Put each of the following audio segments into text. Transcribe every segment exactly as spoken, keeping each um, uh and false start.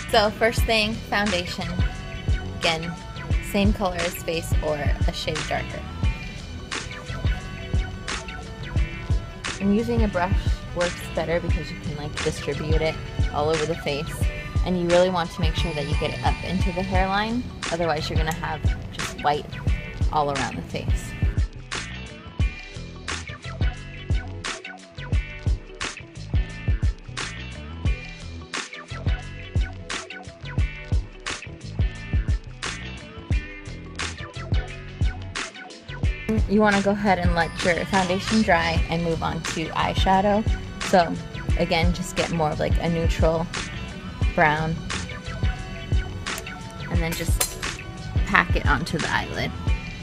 So first thing, foundation. Again, same color as face or a shade darker. And using a brush works better because you can like distribute it all over the face. And you really want to make sure that you get it up into the hairline, otherwise you're gonna have just white all around the face. You want to go ahead and let your foundation dry and move on to eyeshadow. So again, just get more of like a neutral brown and then just pack it onto the eyelid.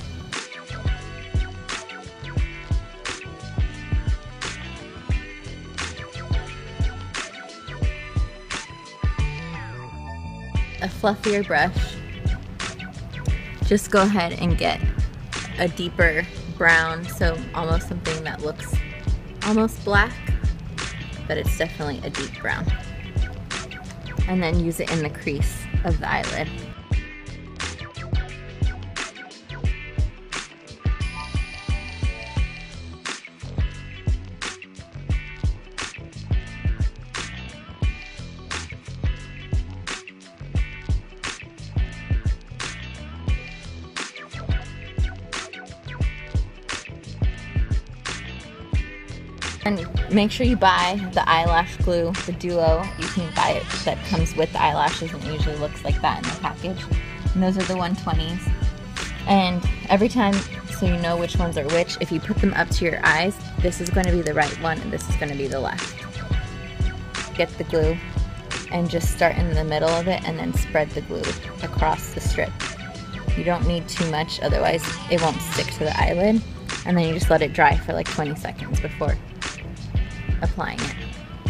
A fluffier brush, just go ahead and get a deeper brown, so almost something that looks almost black, but it's definitely a deep brown. And then use it in the crease of the eyelid. And make sure you buy the eyelash glue, the Duo. You can buy it that comes with the eyelashes and it usually looks like that in the package. And those are the one twenties. And every time, so you know which ones are which, if you put them up to your eyes, this is going to be the right one and this is going to be the left. Get the glue and just start in the middle of it and then spread the glue across the strip. You don't need too much, otherwise it won't stick to the eyelid. And then you just let it dry for like twenty seconds before applying it.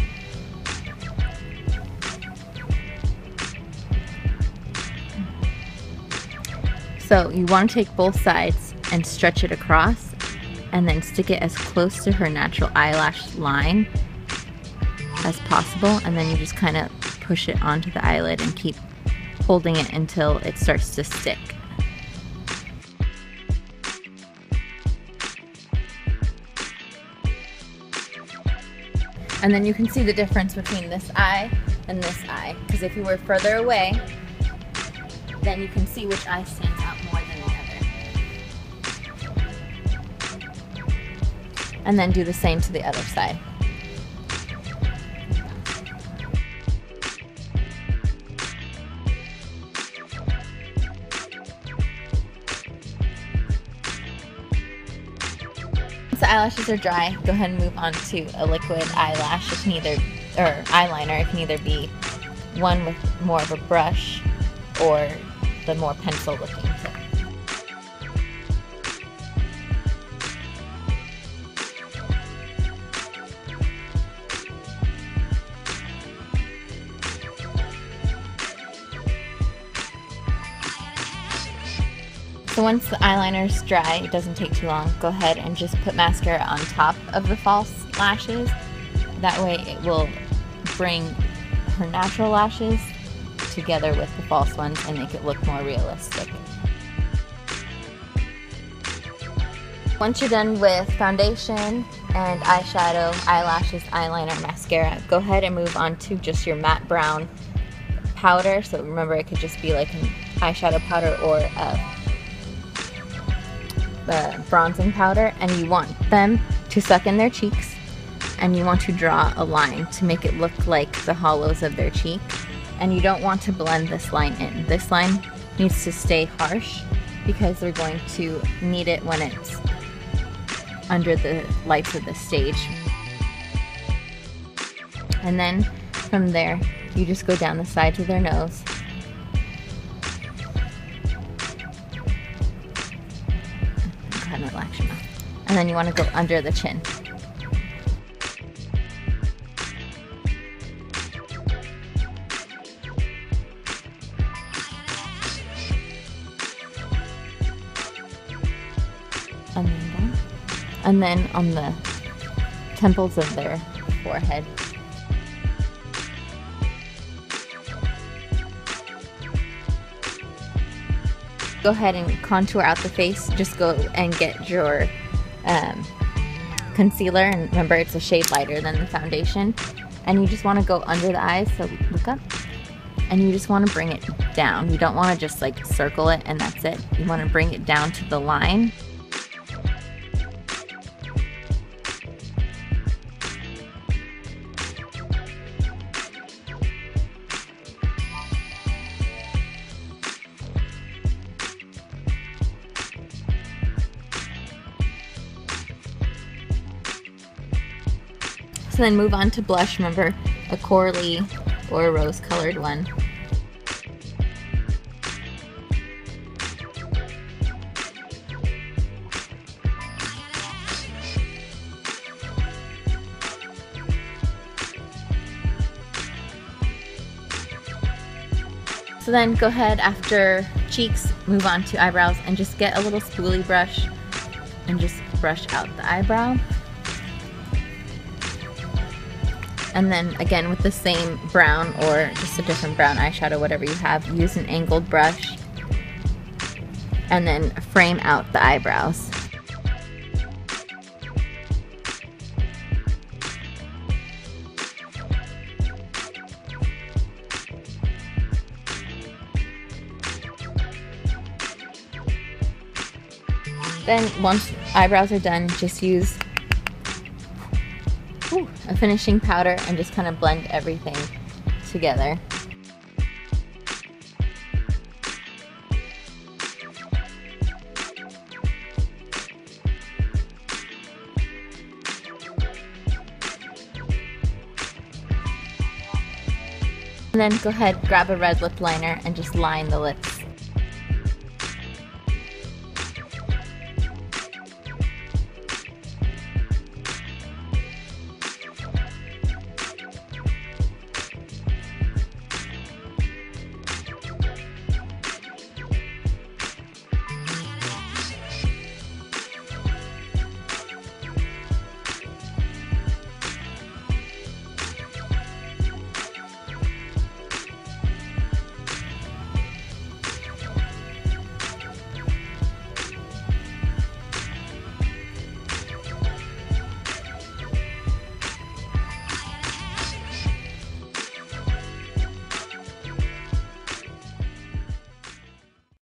So you want to take both sides and stretch it across and then stick it as close to her natural eyelash line as possible, and then you just kind of push it onto the eyelid and keep holding it until it starts to stick. And then you can see the difference between this eye and this eye, because if you were further away, then you can see which eye stands out more than the other. And then do the same to the other side. Once the eyelashes are dry, go ahead and move on to a liquid eyelash. It can either, or eyeliner, it can either be one with more of a brush or the more pencil looking tip. So once the eyeliner is dry, it doesn't take too long, go ahead and just put mascara on top of the false lashes. That way it will bring her natural lashes together with the false ones and make it look more realistic. Once you're done with foundation and eyeshadow, eyelashes, eyeliner, mascara, go ahead and move on to just your matte brown powder. So remember, it could just be like an eyeshadow powder or a the bronzing powder, and you want them to suck in their cheeks and you want to draw a line to make it look like the hollows of their cheek, and you don't want to blend this line in. This line needs to stay harsh because they're going to need it when it's under the lights of the stage. And then from there you just go down the sides of their nose. Relax your mouth. And then you want to go under the chin. And then down. And then on the temples of their forehead. go ahead and contour out the face, just go and get your um, concealer, and remember it's a shade lighter than the foundation, and you just want to go under the eyes, so look up, and you just want to bring it down. You don't want to just like circle it and that's it. You want to bring it down to the line. So then move on to blush. Remember a corally or a rose colored one. So then go ahead, after cheeks, move on to eyebrows and just get a little spoolie brush and just brush out the eyebrow. And then again with the same brown or just a different brown eyeshadow, whatever you have, use an angled brush and then frame out the eyebrows. Then once eyebrows are done, just use ooh, a finishing powder and just kind of blend everything together. And then go ahead, grab a red lip liner and just line the lips.